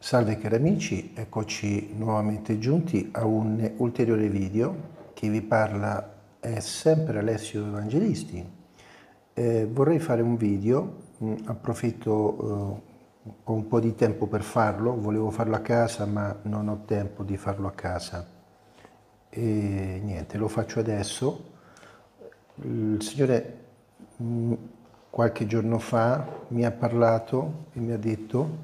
Salve cari amici, eccoci nuovamente giunti a un ulteriore video. Chi vi parla è sempre Alessio Evangelisti. Vorrei fare un video, approfitto, ho un po' di tempo per farlo, volevo farlo a casa ma non ho tempo di farlo a casa. E niente, lo faccio adesso. Il Signore qualche giorno fa mi ha parlato e mi ha detto: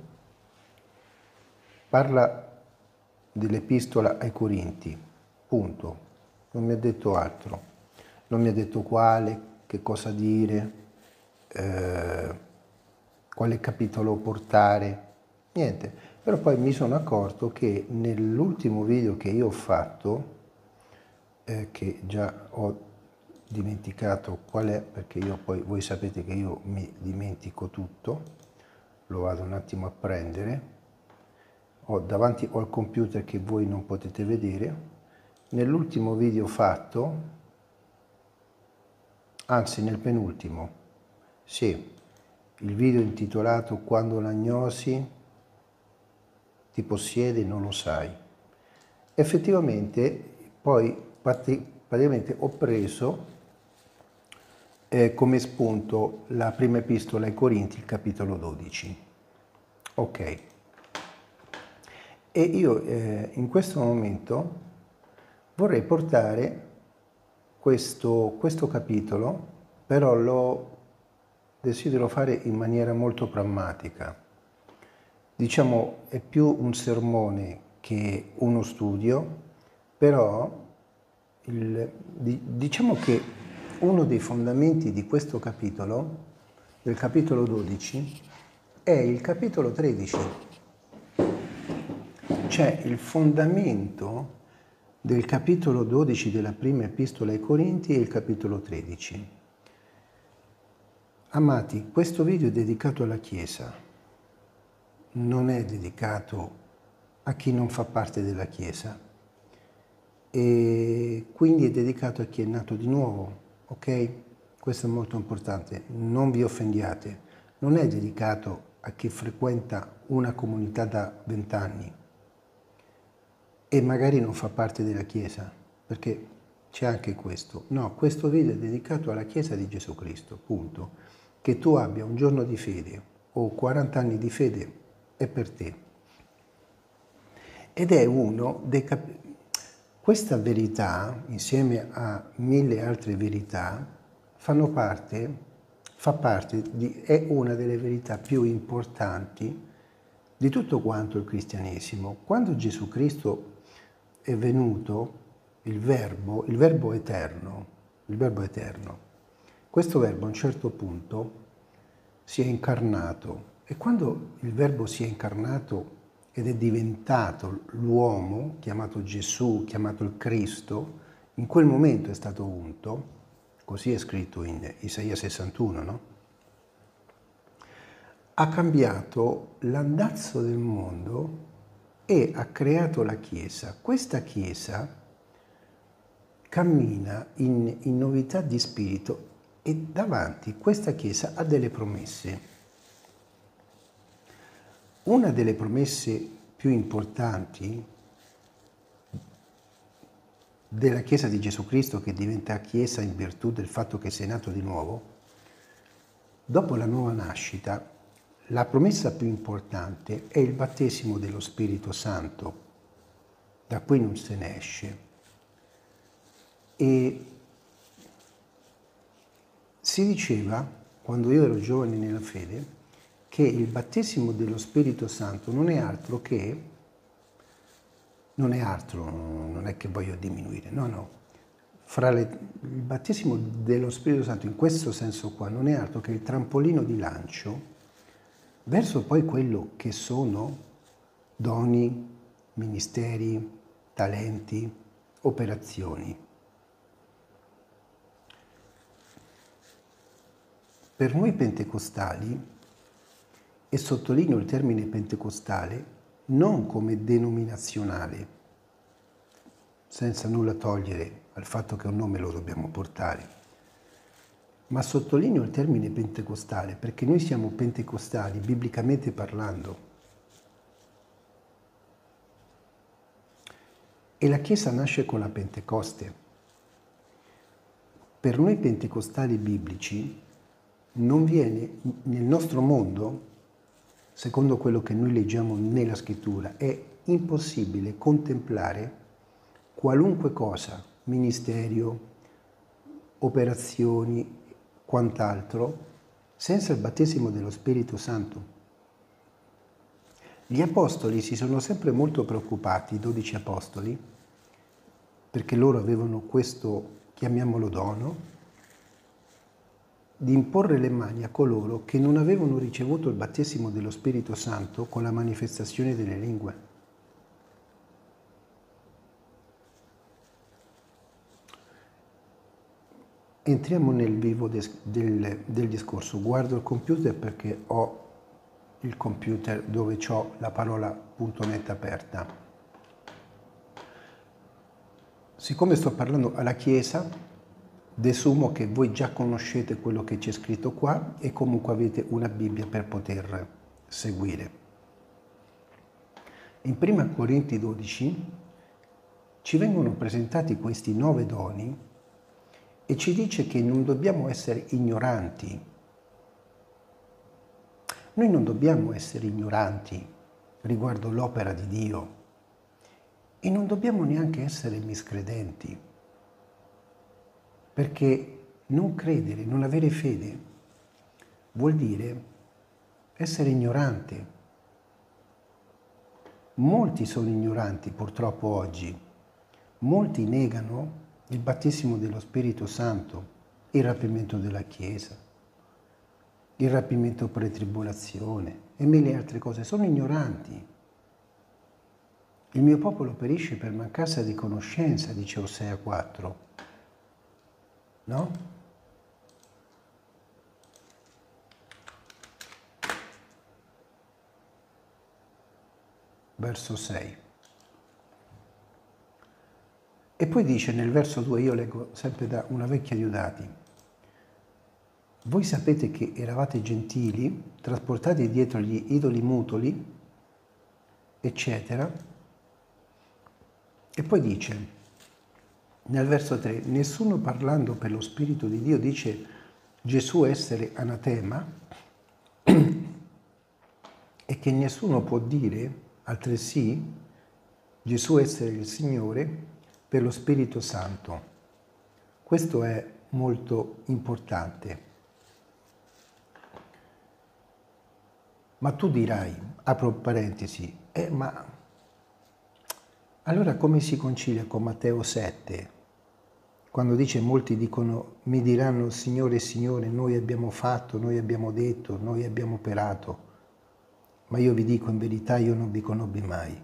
parla dell'epistola ai Corinti, punto. Non mi ha detto altro. Non mi ha detto quale, che cosa dire, quale capitolo portare, niente. Però poi mi sono accorto che nell'ultimo video che io ho fatto, che già ho dimenticato qual è, perché io poi, voi sapete che io mi dimentico tutto, lo vado un attimo a prendere. Davanti ho il computer che voi non potete vedere. Nell'ultimo video fatto, anzi nel penultimo, sì, il video intitolato "Quando l'agnosi ti possiede non lo sai". Effettivamente poi praticamente ho preso come spunto la prima epistola ai Corinti, il capitolo 12. Ok. E io in questo momento vorrei portare questo capitolo, però lo desidero fare in maniera molto pragmatica. Diciamo, è più un sermone che uno studio, però diciamo che uno dei fondamenti di questo capitolo, del capitolo 12, è il capitolo 13. C'è il fondamento del capitolo 12 della prima epistola ai Corinti e il capitolo 13. Amati, questo video è dedicato alla Chiesa, non è dedicato a chi non fa parte della Chiesa, e quindi è dedicato a chi è nato di nuovo, ok? Questo è molto importante, non vi offendiate, non è dedicato a chi frequenta una comunità da 20 anni e magari non fa parte della Chiesa, perché c'è anche questo. No, questo video è dedicato alla Chiesa di Gesù Cristo, punto. Che tu abbia un giorno di fede o 40 anni di fede è per te. Ed è uno dei questa verità, insieme a 1000 altre verità, fa parte è una delle verità più importanti di tutto quanto il cristianesimo. Quando Gesù Cristo è venuto, il verbo eterno, questo verbo a un certo punto si è incarnato, e quando il verbo si è incarnato ed è diventato l'uomo, chiamato Gesù, chiamato il Cristo, in quel momento è stato unto, così è scritto in Isaia 61, no? Ha cambiato l'andazzo del mondo e ha creato la Chiesa. Questa Chiesa cammina in novità di spirito e davanti questa Chiesa ha delle promesse. Una delle promesse più importanti della Chiesa di Gesù Cristo, che diventa Chiesa in virtù del fatto che sei nato di nuovo, dopo la nuova nascita, la promessa più importante è il battesimo dello Spirito Santo, da cui non se ne esce. E si diceva, quando io ero giovane nella fede, che il battesimo dello Spirito Santo non è altro, non è che voglio diminuire, no. Il battesimo dello Spirito Santo in questo senso qua non è altro che il trampolino di lancio verso poi quello che sono doni, ministeri, talenti, operazioni. Per noi pentecostali, e sottolineo il termine pentecostale, non come denominazionale, senza nulla togliere al fatto che un nome lo dobbiamo portare, ma sottolineo il termine pentecostale perché noi siamo pentecostali, biblicamente parlando. E la Chiesa nasce con la Pentecoste. Per noi pentecostali biblici non viene nel nostro mondo, secondo quello che noi leggiamo nella scrittura, è impossibile contemplare qualunque cosa, ministerio, operazioni, quant'altro, senza il battesimo dello Spirito Santo. Gli apostoli si sono sempre molto preoccupati, i 12 apostoli, perché loro avevano questo, chiamiamolo dono, di imporre le mani a coloro che non avevano ricevuto il battesimo dello Spirito Santo con la manifestazione delle lingue. Entriamo nel vivo del discorso. Guardo il computer perché ho il computer dove ho la parola .net aperta. Siccome sto parlando alla Chiesa, desumo che voi già conoscete quello che c'è scritto qua e comunque avete una Bibbia per poter seguire. In 1 Corinti 12 ci vengono presentati questi 9 doni e ci dice che non dobbiamo essere ignoranti. Noi non dobbiamo essere ignoranti riguardo l'opera di Dio e non dobbiamo neanche essere miscredenti, perché non credere, non avere fede, vuol dire essere ignorante. Molti sono ignoranti purtroppo oggi, molti negano il battesimo dello Spirito Santo, il rapimento della Chiesa, il rapimento pre-tribolazione e mille altre cose. Sono ignoranti. Il mio popolo perisce per mancanza di conoscenza, dice Osea 4. No? Verso 6. E poi dice nel verso 2, io leggo sempre da una vecchia Diodati, voi sapete che eravate gentili, trasportati dietro gli idoli mutoli, eccetera. E poi dice, nel verso 3, nessuno parlando per lo Spirito di Dio dice Gesù essere anatema e che nessuno può dire altresì Gesù essere il Signore per lo Spirito Santo. Questo è molto importante. Ma tu dirai, apro parentesi, ma allora come si concilia con Matteo 7? Quando dice molti dicono, mi diranno Signore, Signore, noi abbiamo fatto, noi abbiamo detto, noi abbiamo operato, ma io vi dico in verità, io non vi conobbi mai.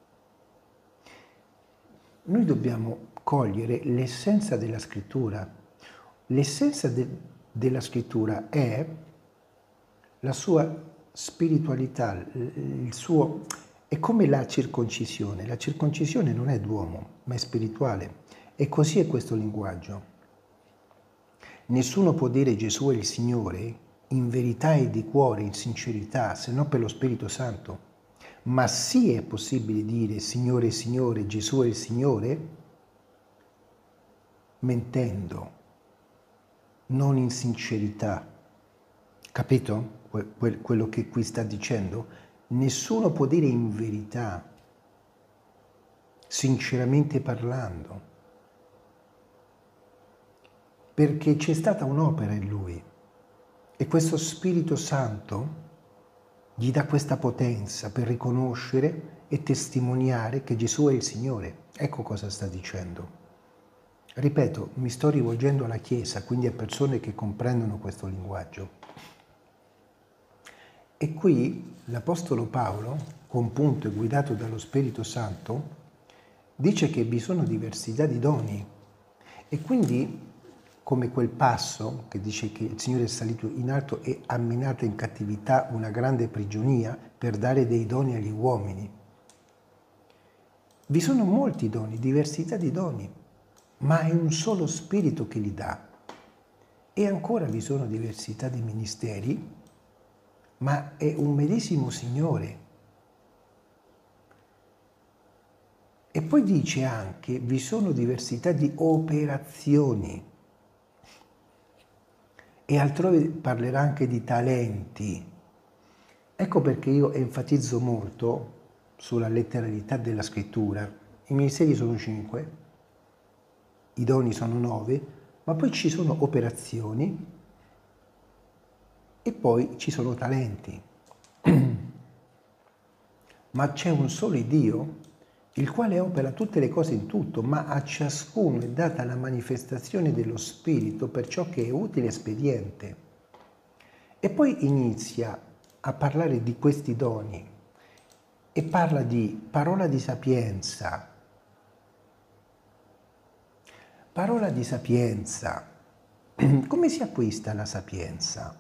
Noi dobbiamo cogliere l'essenza della scrittura. L'essenza della scrittura è la sua spiritualità, è come la circoncisione. La circoncisione non è d'uomo, ma è spirituale. E così è questo linguaggio. Nessuno può dire Gesù è il Signore in verità e di cuore, in sincerità, se non per lo Spirito Santo. Ma sì è possibile dire Signore, Signore, Gesù è il Signore, mentendo, non in sincerità. Capito quello che qui sta dicendo? Nessuno può dire in verità, sinceramente parlando, perché c'è stata un'opera in lui e questo Spirito Santo gli dà questa potenza per riconoscere e testimoniare che Gesù è il Signore. Ecco cosa sta dicendo. Ripeto, mi sto rivolgendo alla Chiesa, quindi a persone che comprendono questo linguaggio. E qui l'Apostolo Paolo, compunto e guidato dallo Spirito Santo, dice che vi sono diversità di doni e quindi come quel passo che dice che il Signore è salito in alto e ha minato in cattività una grande prigionia per dare dei doni agli uomini. Vi sono molti doni, diversità di doni, ma è un solo Spirito che li dà. E ancora vi sono diversità di ministeri, ma è un medesimo Signore. E E poi dice anche, vi sono diversità di operazioni. E altrove parlerà anche di talenti. Ecco perché io enfatizzo molto sulla letteralità della scrittura. I ministeri sono 5, i doni sono 9, ma poi ci sono operazioni e poi ci sono talenti. Ma c'è un solo Dio, il quale opera tutte le cose in tutto, ma a ciascuno è data la manifestazione dello Spirito per ciò che è utile e spediente. E poi inizia a parlare di questi doni e parla di parola di sapienza. Parola di sapienza. Come si acquista la sapienza?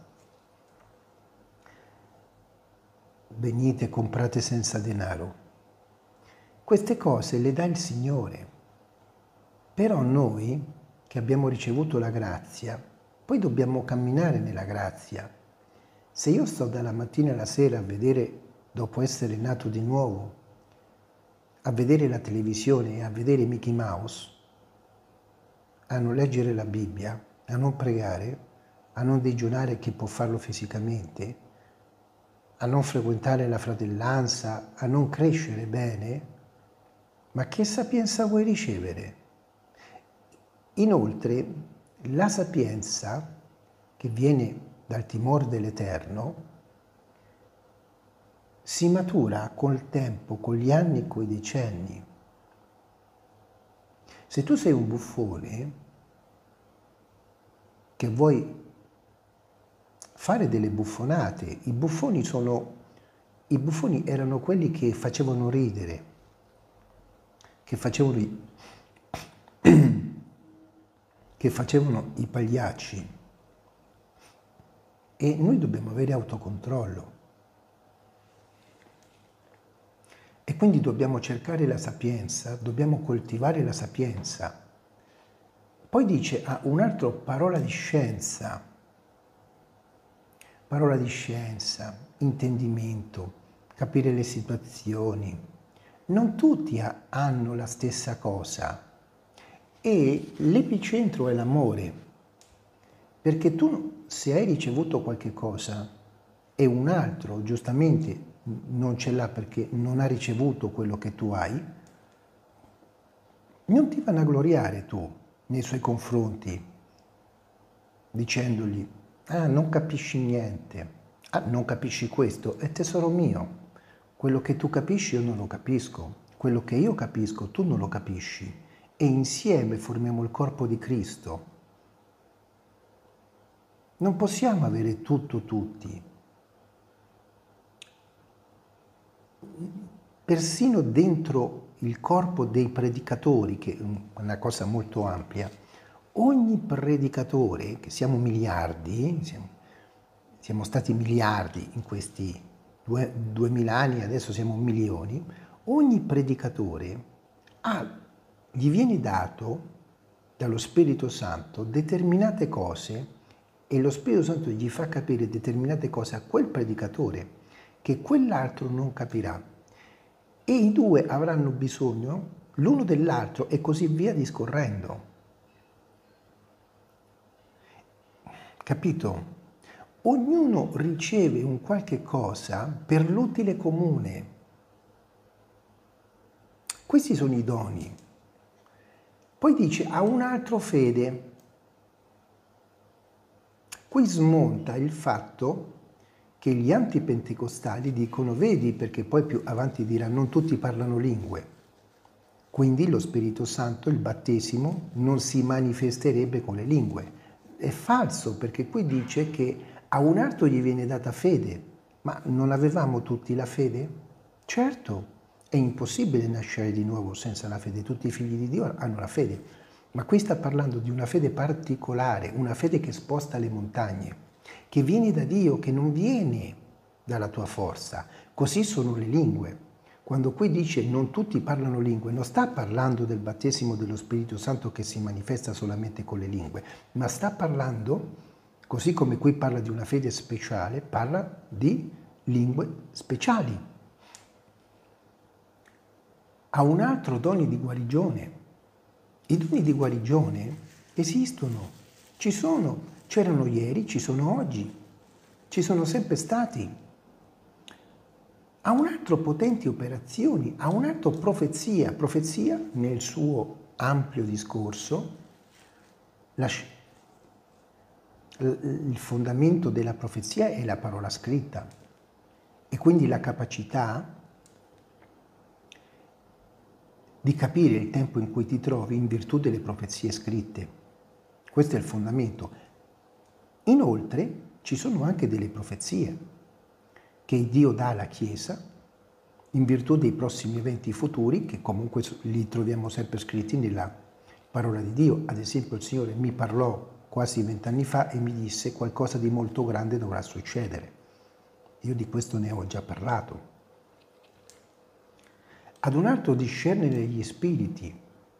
Venite, comprate senza denaro. Queste cose le dà il Signore. Però noi, che abbiamo ricevuto la grazia, poi dobbiamo camminare nella grazia. Se io sto dalla mattina alla sera a vedere, dopo essere nato di nuovo, a vedere la televisione e a vedere Mickey Mouse, a non leggere la Bibbia, a non pregare, a non digiunare chi può farlo fisicamente, a non frequentare la fratellanza, a non crescere bene, ma che sapienza vuoi ricevere? Inoltre, la sapienza che viene dal timore dell'Eterno si matura col tempo, con gli anni e coi decenni. Se tu sei un buffone che vuoi fare delle buffonate, i buffoni erano quelli che facevano ridere, che facevano i pagliacci. E noi dobbiamo avere autocontrollo. E quindi dobbiamo cercare la sapienza, dobbiamo coltivare la sapienza. Poi dice un'altra parola di scienza, intendimento, capire le situazioni. Non tutti hanno la stessa cosa e l'epicentro è l'amore, perché tu se hai ricevuto qualche cosa e un altro giustamente non ce l'ha perché non ha ricevuto quello che tu hai, non ti vanagloriare tu nei suoi confronti dicendogli non capisci niente, non capisci questo, è tesoro mio, quello che tu capisci io non lo capisco, quello che io capisco tu non lo capisci e insieme formiamo il corpo di Cristo. Non possiamo avere tutto tutti. Persino dentro il corpo dei predicatori, che è una cosa molto ampia, ogni predicatore, che siamo miliardi, siamo stati miliardi in questi 2000 anni, adesso siamo milioni, ogni predicatore gli viene dato dallo Spirito Santo determinate cose e lo Spirito Santo gli fa capire determinate cose a quel predicatore che quell'altro non capirà. E i due avranno bisogno l'uno dell'altro e così via discorrendo. Capito? Ognuno riceve un qualche cosa per l'utile comune. Questi sono i doni. Poi dice a un altro fede. Qui smonta il fatto che gli antipentecostali dicono vedi perché poi più avanti dirà non tutti parlano lingue. Quindi lo Spirito Santo, il battesimo, non si manifesterebbe con le lingue. È falso perché qui dice che a un altro gli viene data fede, ma non avevamo tutti la fede? Certo, è impossibile nascere di nuovo senza la fede, tutti i figli di Dio hanno la fede, ma qui sta parlando di una fede particolare, una fede che sposta le montagne, che viene da Dio, che non viene dalla tua forza. Così sono le lingue. Quando qui dice non tutti parlano lingue, non sta parlando del battesimo dello Spirito Santo che si manifesta solamente con le lingue, ma sta parlando, così come qui parla di una fede speciale, parla di lingue speciali. ha un altro dono di guarigione. I doni di guarigione esistono, ci sono, c'erano ieri, ci sono oggi, ci sono sempre stati. Ha un altro potenti operazioni, ha un altro profezia. Profezia nel suo ampio discorso, il fondamento della profezia è la parola scritta e quindi la capacità di capire il tempo in cui ti trovi in virtù delle profezie scritte. Questo è il fondamento. Inoltre ci sono anche delle profezie che Dio dà alla Chiesa in virtù dei prossimi eventi futuri, che comunque li troviamo sempre scritti nella parola di Dio. Ad esempio il Signore mi parlò quasi 20 anni fa e mi disse qualcosa di molto grande dovrà succedere. Io di questo ne ho già parlato. Ad un altro discernere gli spiriti,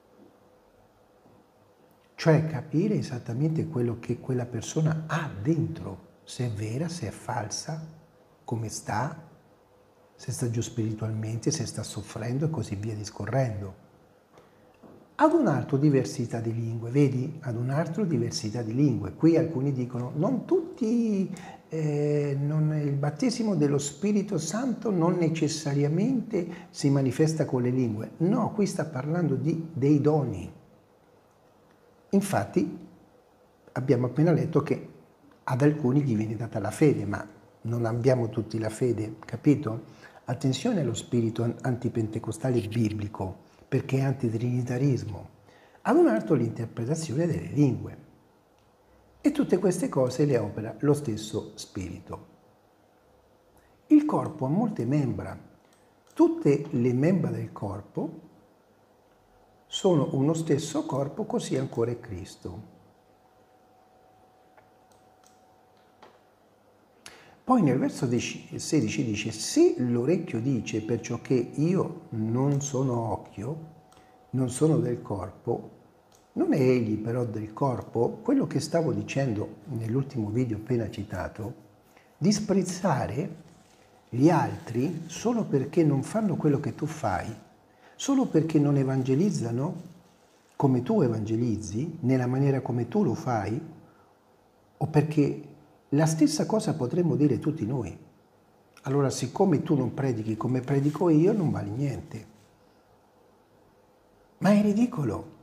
cioè capire esattamente quello che quella persona ha dentro, se è vera, se è falsa, come sta, se sta giù spiritualmente, se sta soffrendo e così via discorrendo. Ad un altro diversità di lingue, vedi? Ad un altro diversità di lingue. Qui alcuni dicono, non tutti, il battesimo dello Spirito Santo non necessariamente si manifesta con le lingue. No, qui sta parlando dei doni. Infatti abbiamo appena letto che ad alcuni gli viene data la fede, ma non abbiamo tutti la fede, capito? Attenzione allo spirito antipentecostale biblico, perché è antitrinitarismo. Ad un altro l'interpretazione delle lingue. E tutte queste cose le opera lo stesso spirito. Il corpo ha molte membra. Tutte le membra del corpo sono uno stesso corpo, così ancora è Cristo. Poi nel verso 16 dice, se l'orecchio dice perciò che io non sono occhio, non sono del corpo, non è egli però del corpo? Quello che stavo dicendo nell'ultimo video appena citato, disprezzare gli altri solo perché non fanno quello che tu fai, solo perché non evangelizzano come tu evangelizzi, nella maniera come tu lo fai, o perché la stessa cosa potremmo dire tutti noi. Allora, siccome tu non predichi come predico io, non vali niente. Ma è ridicolo.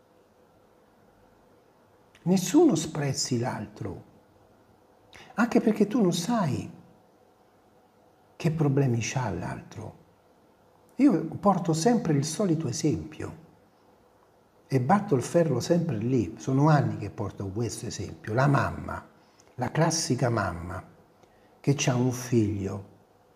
Nessuno sprezzi l'altro, anche perché tu non sai che problemi c'ha l'altro. Io porto sempre il solito esempio e batto il ferro sempre lì. Sono anni che porto questo esempio. La mamma, la classica mamma che ha un figlio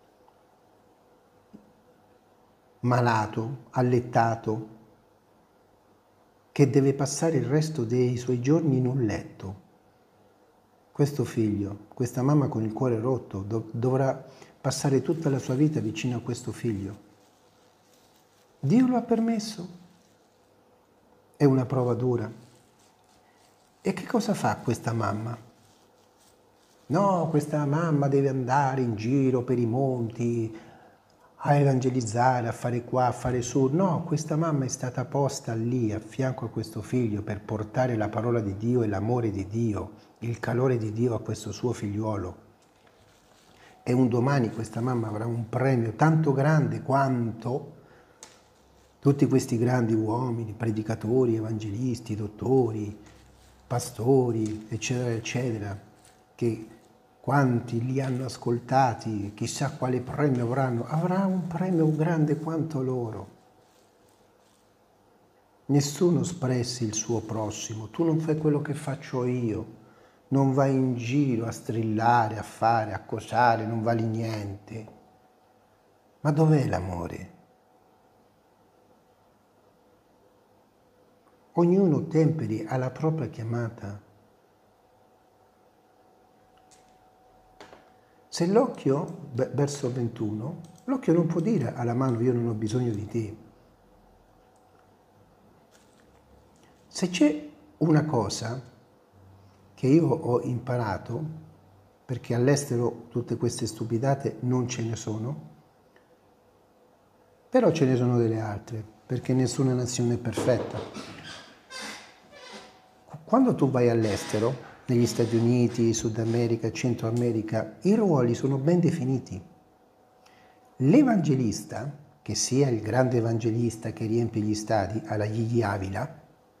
malato, allettato, che deve passare il resto dei suoi giorni in un letto. Questo figlio, questa mamma con il cuore rotto, dovrà passare tutta la sua vita vicino a questo figlio. Dio lo ha permesso? È una prova dura. E che cosa fa questa mamma? No, questa mamma deve andare in giro per i monti a evangelizzare, a fare qua, a fare su. No, questa mamma è stata posta lì a fianco a questo figlio per portare la parola di Dio e l'amore di Dio, il calore di Dio a questo suo figliuolo. E un domani questa mamma avrà un premio tanto grande quanto tutti questi grandi uomini, predicatori, evangelisti, dottori, pastori, eccetera, eccetera, che quanti li hanno ascoltati, chissà quale premio avranno, avrà un premio grande quanto loro. Nessuno sprezzi il suo prossimo, tu non fai quello che faccio io, non vai in giro a strillare, a fare, a cosare, non vali niente. Ma dov'è l'amore? Ognuno temperi alla propria chiamata. Se l'occhio, verso 21, l'occhio non può dire alla mano io non ho bisogno di te. Se c'è una cosa che io ho imparato, perché all'estero tutte queste stupidate non ce ne sono, Però ce ne sono delle altre, perché nessuna nazione è perfetta. Quando tu vai all'estero, negli Stati Uniti, Sud America, Centro America, i ruoli sono ben definiti. L'evangelista, che sia il grande evangelista che riempie gli stadi alla Gigi Avila,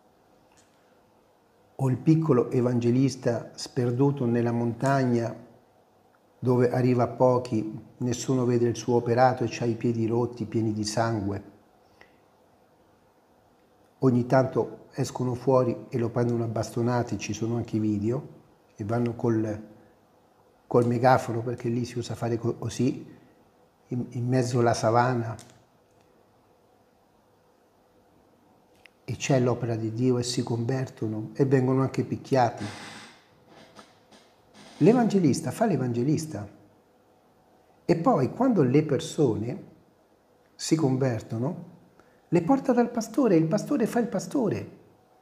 o il piccolo evangelista sperduto nella montagna dove arriva a pochi, nessuno vede il suo operato e ha i piedi rotti, pieni di sangue. Ogni tanto escono fuori e lo prendono a bastonate, ci sono anche i video, e vanno col megafono, perché lì si usa fare così, in mezzo alla savana, e c'è l'opera di Dio e si convertono e vengono anche picchiati. L'evangelista fa l'evangelista e poi quando le persone si convertono le porta dal pastore e il pastore fa il pastore.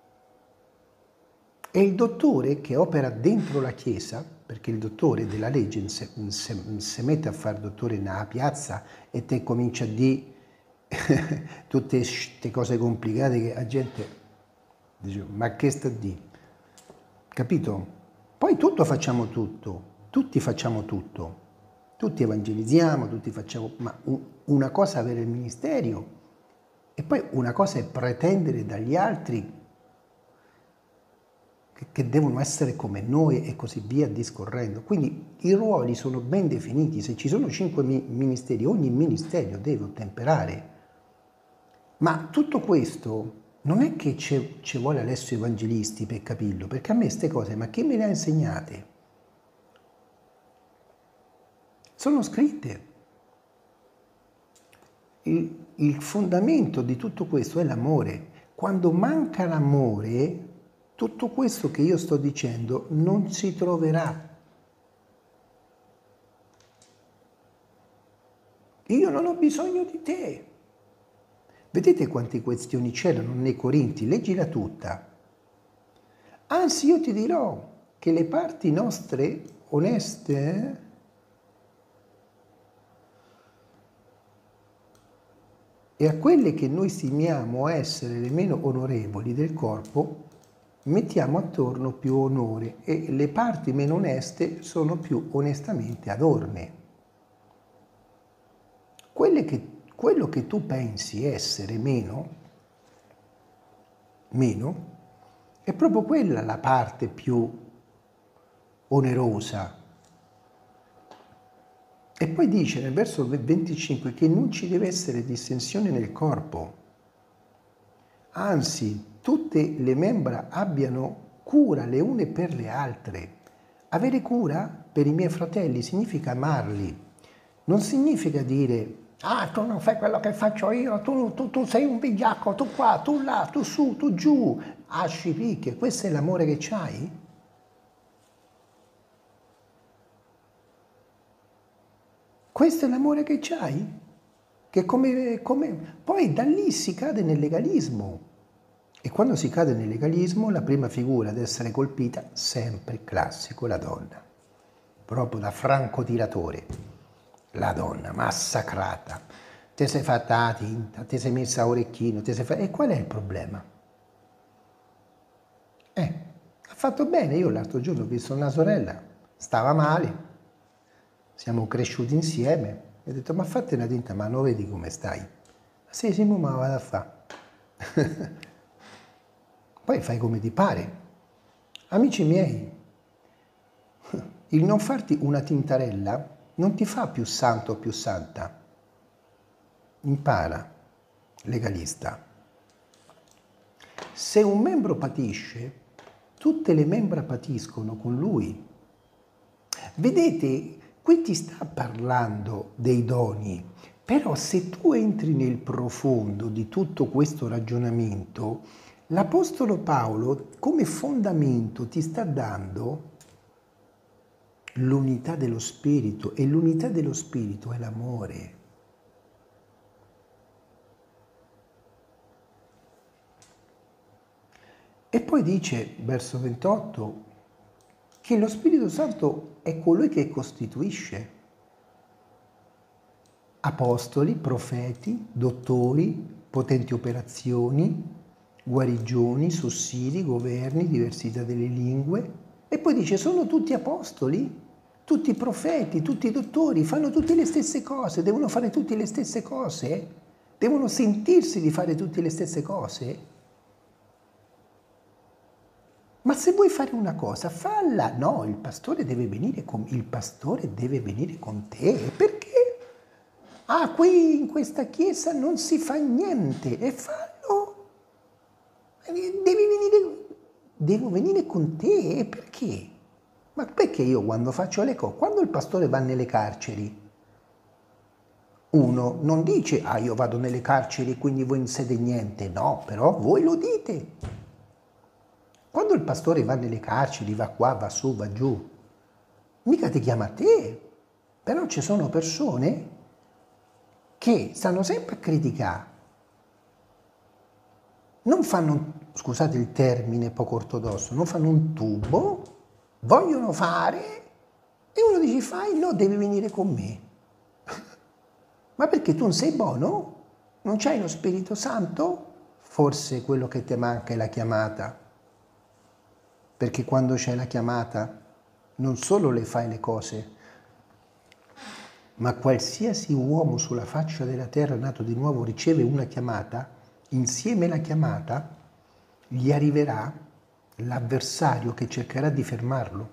E il dottore che opera dentro la chiesa, perché il dottore della legge se mette a fare dottore nella piazza e te comincia a dire tutte queste cose complicate che la gente dice, ma che sta a dire? Capito? Poi tutto facciamo tutto, tutti facciamo tutto, tutti evangelizziamo, tutti facciamo, ma una cosa è avere il ministero e poi una cosa è pretendere dagli altri che devono essere come noi e così via discorrendo. Quindi i ruoli sono ben definiti, se ci sono 5 ministeri, ogni ministero deve ottemperare. Ma tutto questo non è che ci vuole Alessio Evangelisti per capirlo, perché a me queste cose, ma chi me le ha insegnate? Sono scritte. Il fondamento di tutto questo è l'amore. Quando manca l'amore, tutto questo che io sto dicendo non si troverà. Io non ho bisogno di te. Vedete quante questioni c'erano nei Corinti? Leggila tutta. Anzi, io ti dirò che le parti nostre oneste e a quelle che noi stimiamo essere le meno onorevoli del corpo mettiamo attorno più onore e le parti meno oneste sono più onestamente adorne. Quello che tu pensi essere meno, è proprio quella la parte più onerosa. E poi dice nel verso 25 che non ci deve essere dissensione nel corpo, anzi tutte le membra abbiano cura le une per le altre. Avere cura per i miei fratelli significa amarli, non significa dire ah, tu non fai quello che faccio io, tu sei un vigliacco, tu qua, tu là, tu su, tu giù, asci picche, questo è l'amore che c'hai? Questo è l'amore che c'hai? Che Poi da lì si cade nel legalismo. E quando si cade nel legalismo, la prima figura ad essere colpita, sempre classico, la donna. Proprio da francotiratore. La donna massacrata, te sei fatta la tinta, te sei messa a orecchino, e qual è il problema? Ha fatto bene, io l'altro giorno ho visto una sorella, stava male, siamo cresciuti insieme, e ho detto ma fate una tinta, ma non vedi come stai? Sì, ma vado a fare. Poi fai come ti pare. Amici miei, il non farti una tintarella non ti fa più santo o più santa. Impara, legalista. Se un membro patisce, tutte le membra patiscono con lui. Vedete, qui ti sta parlando dei doni, però se tu entri nel profondo di tutto questo ragionamento, l'Apostolo Paolo come fondamento ti sta dando l'unità dello Spirito e l'unità dello Spirito è l'amore. E poi dice, verso 28, che lo Spirito Santo è colui che costituisce. apostoli, profeti, dottori, potenti operazioni, guarigioni, sussidi, governi, diversità delle lingue. E poi dice, sono tutti apostoli, tutti profeti, tutti dottori, fanno tutte le stesse cose, devono fare tutte le stesse cose, devono sentirsi di fare tutte le stesse cose. Ma se vuoi fare una cosa, falla. No, il pastore deve venire con te. Perché? Ah, qui in questa chiesa non si fa niente. E fallo. Devo venire con te. Perché? Ma perché io quando faccio le cose, quando il pastore va nelle carceri, uno non dice, ah, io vado nelle carceri e quindi voi non siete niente. No, però voi lo dite. Quando il pastore va nelle carceri, va qua, va su, va giù, mica ti chiama a te. Però ci sono persone che stanno sempre a criticare. Non fanno, scusate il termine poco ortodosso, non fanno un tubo, vogliono fare e uno dice fai, no, devi venire con me. Ma perché tu non sei buono? Non c'hai lo Spirito Santo? Forse quello che ti manca è la chiamata. Perché quando c'è la chiamata non solo le fai le cose, ma qualsiasi uomo sulla faccia della terra nato di nuovo riceve una chiamata, insieme alla chiamata gli arriverà l'avversario che cercherà di fermarlo.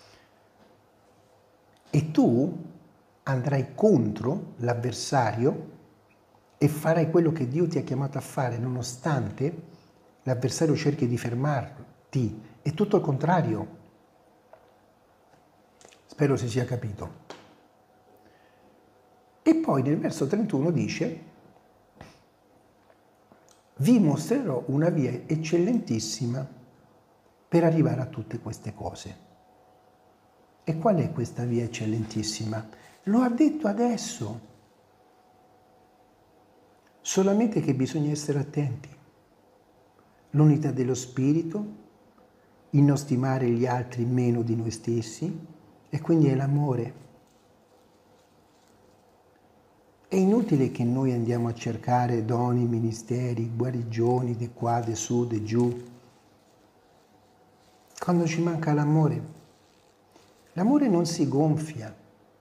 E tu andrai contro l'avversario e farai quello che Dio ti ha chiamato a fare, nonostante l'avversario cerchi di fermarti. È tutto il contrario. Spero si sia capito. E poi nel verso 31 dice, vi mostrerò una via eccellentissima per arrivare a tutte queste cose. E qual è questa via eccellentissima? Lo ha detto adesso. Solamente che bisogna essere attenti. L'unità dello spirito, il non stimare gli altri meno di noi stessi, e quindi è l'amore. È inutile che noi andiamo a cercare doni, ministeri, guarigioni, di qua, di su, di giù, quando ci manca l'amore. L'amore non si gonfia.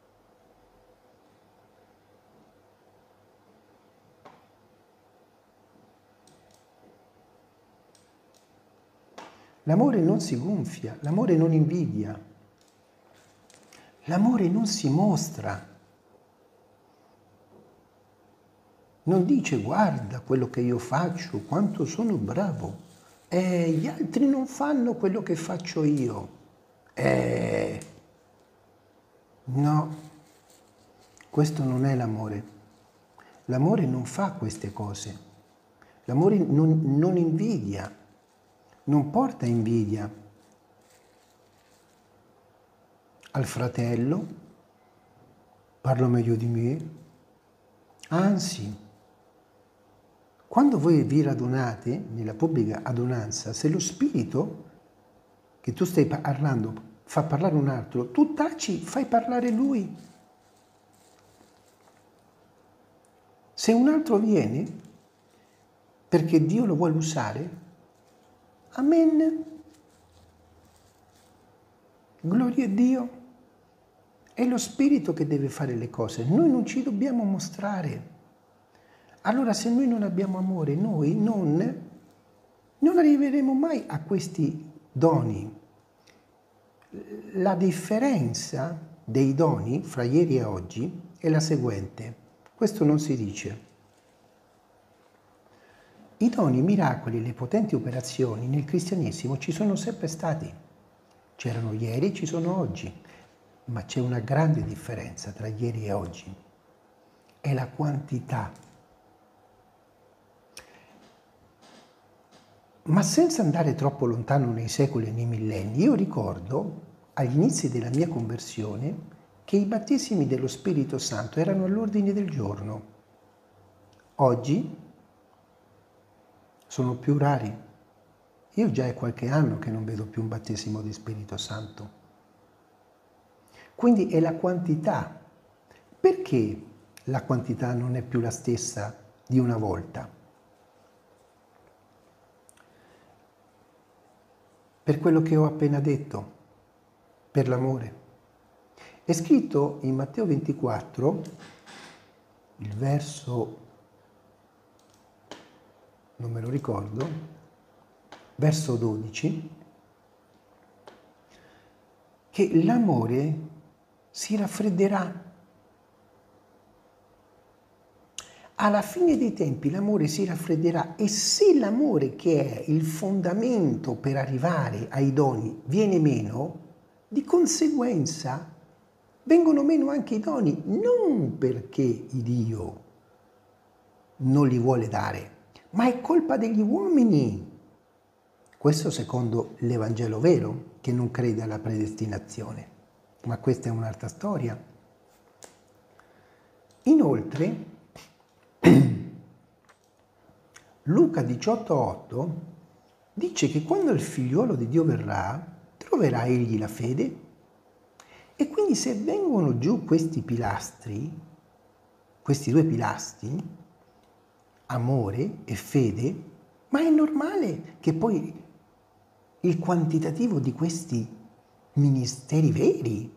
L'amore non si gonfia, l'amore non invidia, l'amore non si mostra. Non dice guarda quello che io faccio, quanto sono bravo. Gli altri non fanno quello che faccio io. No, questo non è l'amore. L'amore non fa queste cose. L'amore non invidia, non porta invidia al fratello, parlo meglio di me, anzi, quando voi vi radunate nella pubblica adunanza, se lo spirito che tu stai parlando fa parlare un altro, tu taci, fai parlare lui. Se un altro viene perché Dio lo vuole usare, amen, gloria a Dio. È lo spirito che deve fare le cose, noi non ci dobbiamo mostrare. Allora se noi non abbiamo amore, noi non arriveremo mai a questi doni. La differenza dei doni fra ieri e oggi è la seguente. Questo non si dice. I doni, i miracoli, le potenti operazioni nel cristianesimo ci sono sempre stati. C'erano ieri e ci sono oggi. Ma c'è una grande differenza tra ieri e oggi. È la quantità. Ma senza andare troppo lontano nei secoli e nei millenni, io ricordo agli inizi della mia conversione che i battesimi dello Spirito Santo erano all'ordine del giorno. Oggi sono più rari. Io già è qualche anno che non vedo più un battesimo di Spirito Santo. Quindi è la quantità. Perché la quantità non è più la stessa di una volta. Per quello che ho appena detto, per l'amore. È scritto in Matteo 24, il verso, non me lo ricordo, verso 12, che l'amore si raffredderà. Alla fine dei tempi l'amore si raffredderà e se l'amore, che è il fondamento per arrivare ai doni, viene meno, di conseguenza vengono meno anche i doni, non perché Dio non li vuole dare, ma è colpa degli uomini. Questo secondo l'Evangelo vero, che non crede alla predestinazione. Ma questa è un'altra storia. Inoltre, Luca 18,8 dice che quando il figliuolo di Dio verrà, troverà egli la fede? E quindi se vengono giù questi pilastri, questi due pilastri, amore e fede, ma è normale che poi il quantitativo di questi ministeri veri,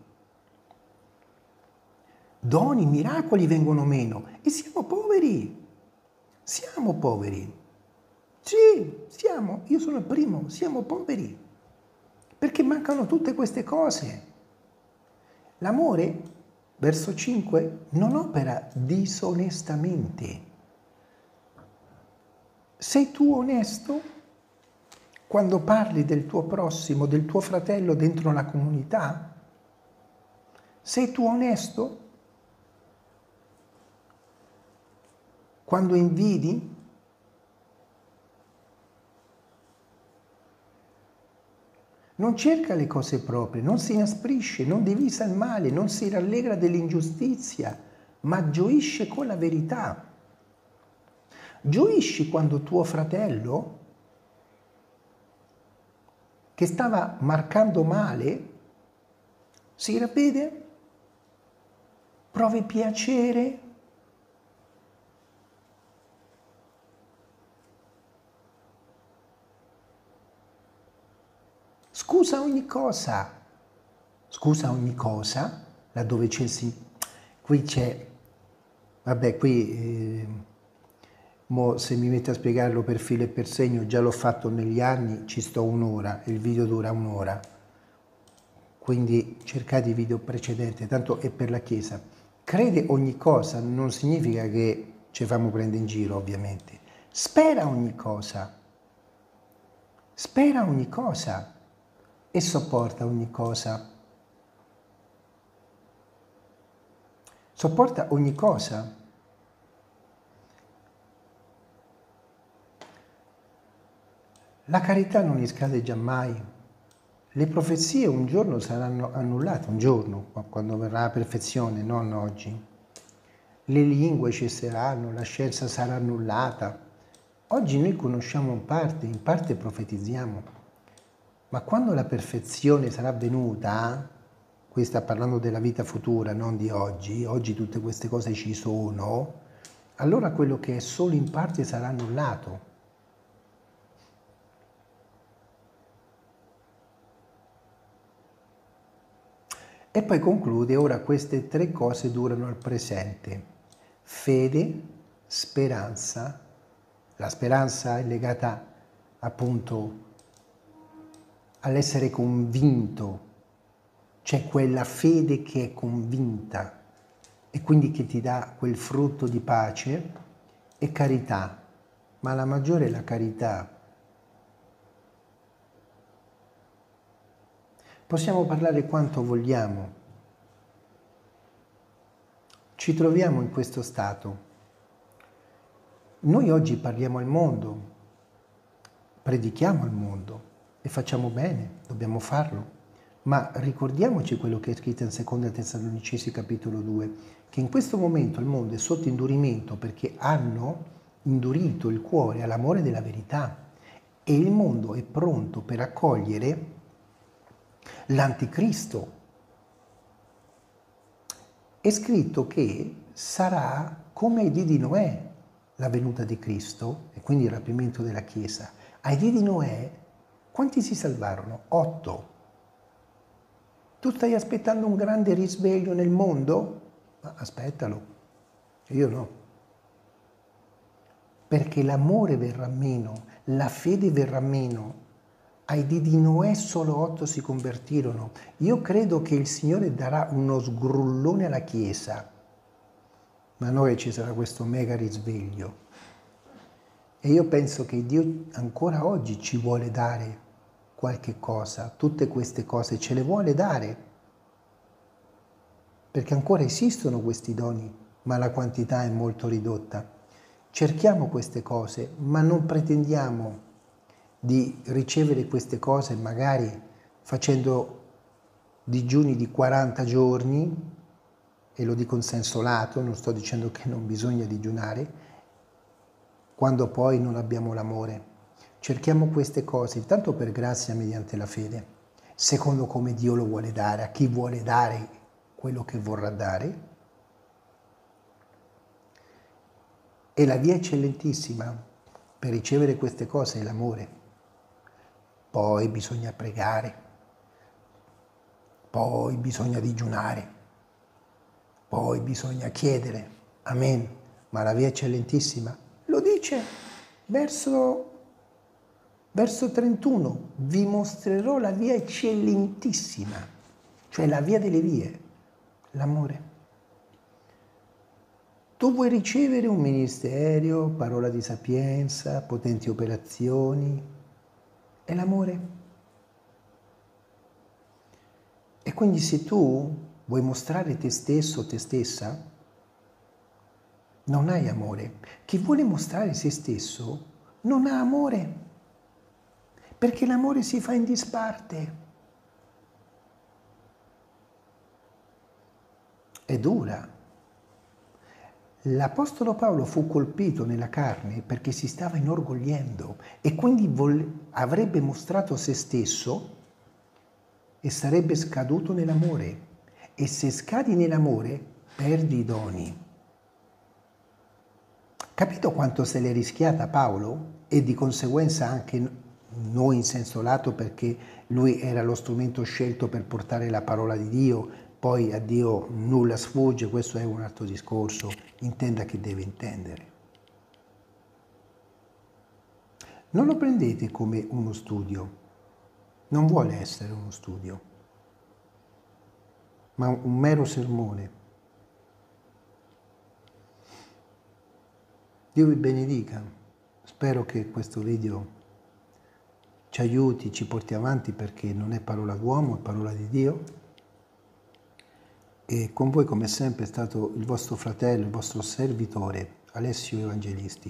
doni, miracoli vengono meno e siamo poveri. Siamo poveri. Sì, io sono il primo, siamo poveri. Perché mancano tutte queste cose. L'amore, verso 5, non opera disonestamente. Sei tu onesto quando parli del tuo prossimo, del tuo fratello dentro la comunità? Sei tu onesto quando invidi? Non cerca le cose proprie, non si inasprisce, non divisa il male, non si rallegra dell'ingiustizia, ma gioisce con la verità. Gioisci quando tuo fratello, che stava marcando male, si ravvede, provi piacere. Scusa ogni cosa, laddove c'è qui c'è, vabbè, mo se mi metto a spiegarlo per filo e per segno, già l'ho fatto negli anni, ci sto un'ora, il video dura un'ora, quindi cercate i video precedenti, tanto è per la Chiesa. Crede ogni cosa non significa che ci famo prendere in giro, ovviamente. Spera ogni cosa e sopporta ogni cosa. Sopporta ogni cosa. La carità non scade giammai. Le profezie un giorno saranno annullate, un giorno, quando verrà la perfezione, non oggi. Le lingue cesseranno, la scienza sarà annullata. Oggi noi conosciamo in parte profetizziamo. Ma quando la perfezione sarà venuta, qui sta parlando della vita futura, non di oggi tutte queste cose ci sono, allora quello che è solo in parte sarà annullato. E poi conclude, ora queste tre cose durano al presente. Fede, speranza, la speranza è legata appunto all'essere convinto, c'è quella fede che è convinta e quindi che ti dà quel frutto di pace e carità, ma la maggiore è la carità. Possiamo parlare quanto vogliamo, ci troviamo in questo stato. Noi oggi parliamo al mondo, predichiamo al mondo e facciamo bene, dobbiamo farlo. Ma ricordiamoci quello che è scritto in 2 Tessalonicesi capitolo 2, che in questo momento il mondo è sotto indurimento perché hanno indurito il cuore all'amore della verità e il mondo è pronto per accogliere l'anticristo. È scritto che sarà come ai dì di Noè, la venuta di Cristo e quindi il rapimento della Chiesa. Ai dì di Noè, quanti si salvarono? 8. Tu stai aspettando un grande risveglio nel mondo? Ma aspettalo, io no. Perché l'amore verrà meno, la fede verrà meno. Ai dì di Noè solo 8 si convertirono. Io credo che il Signore darà uno sgrullone alla Chiesa, ma a noi ci sarà questo mega risveglio. E io penso che Dio ancora oggi ci vuole dare qualche cosa, tutte queste cose ce le vuole dare, perché ancora esistono questi doni, ma la quantità è molto ridotta. Cerchiamo queste cose, ma non pretendiamo di ricevere queste cose magari facendo digiuni di 40 giorni, e lo dico in senso lato, non sto dicendo che non bisogna digiunare, quando poi non abbiamo l'amore. Cerchiamo queste cose, intanto per grazia mediante la fede, secondo come Dio lo vuole dare, a chi vuole dare quello che vorrà dare. E la via eccellentissima per ricevere queste cose è l'amore. Poi bisogna pregare, poi bisogna digiunare, poi bisogna chiedere, amen. Ma la via eccellentissima lo dice verso 31, vi mostrerò la via eccellentissima, cioè la via delle vie, l'amore. Tu vuoi ricevere un ministero, parola di sapienza, potenti operazioni, è l'amore. E quindi se tu vuoi mostrare te stesso o te stessa, non hai amore. Chi vuole mostrare se stesso non ha amore, perché l'amore si fa in disparte. È dura. L'Apostolo Paolo fu colpito nella carne perché si stava inorgogliendo e quindi avrebbe mostrato se stesso e sarebbe scaduto nell'amore. E se scadi nell'amore, perdi i doni. Capito quanto se l'è rischiata Paolo? E di conseguenza anche noi in senso lato, perché lui era lo strumento scelto per portare la parola di Dio, poi a Dio nulla sfugge, questo è un altro discorso, intenda chi deve intendere. Non lo prendete come uno studio, non vuole essere uno studio, ma un mero sermone. Dio vi benedica, spero che questo video ci aiuti, ci porti avanti, perché non è parola d'uomo, è parola di Dio. E con voi come sempre è stato il vostro fratello, il vostro servitore, Alessio Evangelisti.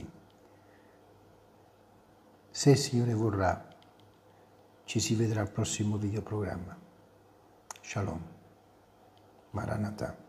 Se il Signore vorrà, ci si vedrà al prossimo videoprogramma. Shalom. Maranatha.